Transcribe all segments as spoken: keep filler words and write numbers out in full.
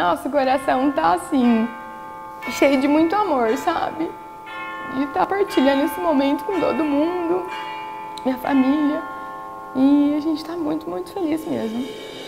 nosso coração tá assim, cheio de muito amor, sabe? De estar partilhando esse momento com todo mundo, minha família. E a gente tá muito, muito feliz mesmo.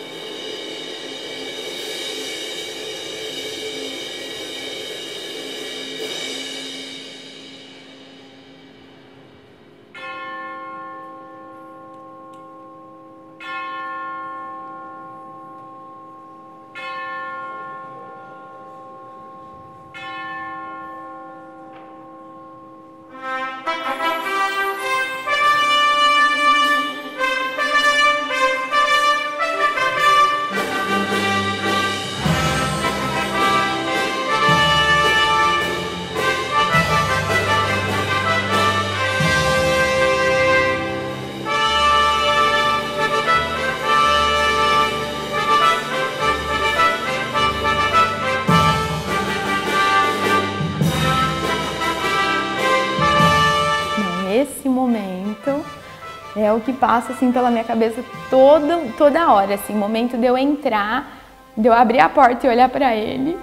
Esse momento é o que passa assim pela minha cabeça toda, toda hora, assim, o momento de eu entrar, de eu abrir a porta e olhar para ele.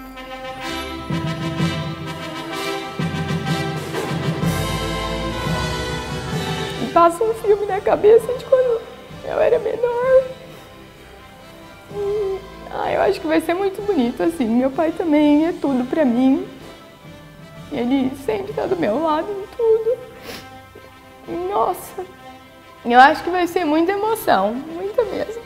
E passa um filme na cabeça de quando eu era menor. E, ah, eu acho que vai ser muito bonito, assim, meu pai também é tudo para mim. Ele sempre tá do meu lado em tudo. Nossa, eu acho que vai ser muita emoção, muita mesmo.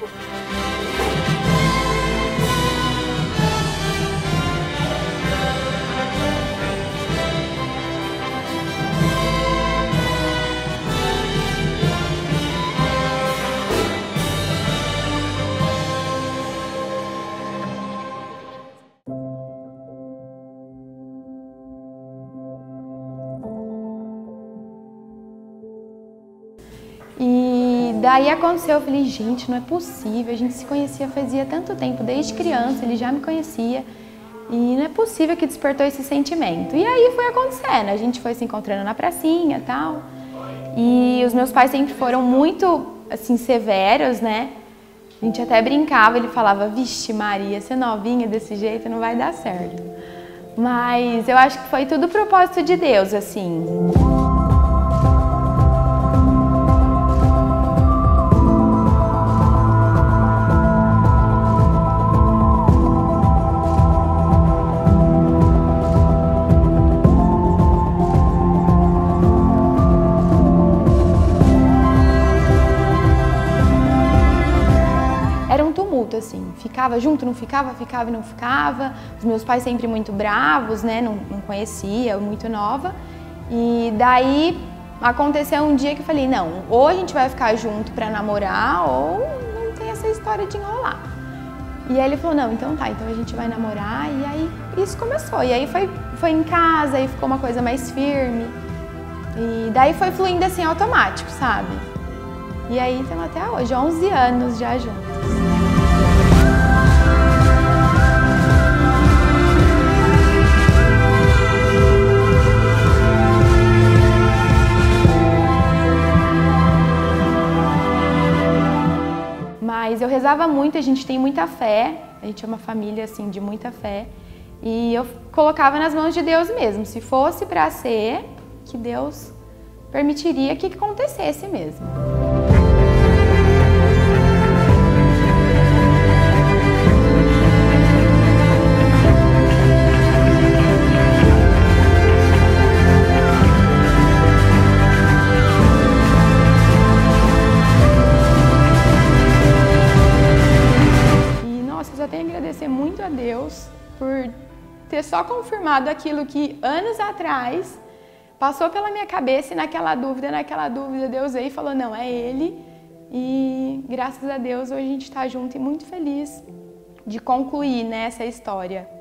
E daí aconteceu, eu falei, gente, não é possível, a gente se conhecia fazia tanto tempo, desde criança, ele já me conhecia, e não é possível que despertou esse sentimento. E aí foi acontecendo, a gente foi se encontrando na pracinha e tal, e os meus pais sempre foram muito, assim, severos, né? A gente até brincava, ele falava, vixe Maria, você novinha desse jeito não vai dar certo. Mas eu acho que foi tudo propósito de Deus, assim. Assim, ficava junto, não ficava, ficava e não ficava. Os meus pais sempre muito bravos, né? Não, não conhecia, muito nova. E daí aconteceu um dia que eu falei, não, ou a gente vai ficar junto pra namorar, ou não tem essa história de enrolar. E aí ele falou, não, então tá, então a gente vai namorar. E aí isso começou. E aí foi, foi em casa, aí ficou uma coisa mais firme. E daí foi fluindo assim automático, sabe? E aí estamos até hoje, onze anos já juntos. Mas eu rezava muito, a gente tem muita fé, a gente é uma família assim de muita fé, e eu colocava nas mãos de Deus mesmo, se fosse para ser, que Deus permitiria que acontecesse mesmo. Muito a Deus por ter só confirmado aquilo que anos atrás passou pela minha cabeça e naquela dúvida, naquela dúvida Deus veio e falou, não, é Ele. E graças a Deus hoje a gente está junto e muito feliz de concluir, né, essa história.